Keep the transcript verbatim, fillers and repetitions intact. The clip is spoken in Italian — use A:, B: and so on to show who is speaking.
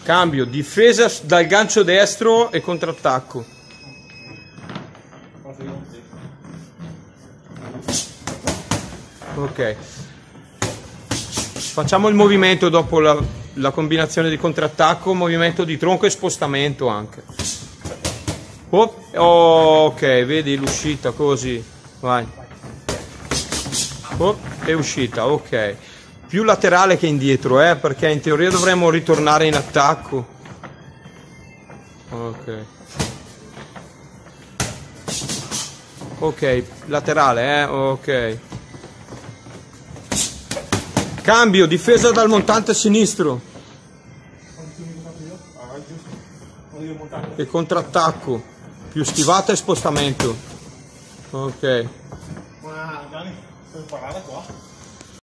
A: Cambio, difesa dal gancio destro e contrattacco. Ok. Facciamo il movimento dopo la, la combinazione di contrattacco, movimento di tronco e spostamento anche. Oh, ok, vedi l'uscita così. Vai. Oh, è uscita, ok. Più laterale che indietro, eh, perché in teoria dovremmo ritornare in attacco. Ok. Ok, laterale, eh, ok. Cambio, difesa dal montante sinistro. E contrattacco. Più schivata e spostamento. Ok.
B: Ma Gianni, puoi imparare qua?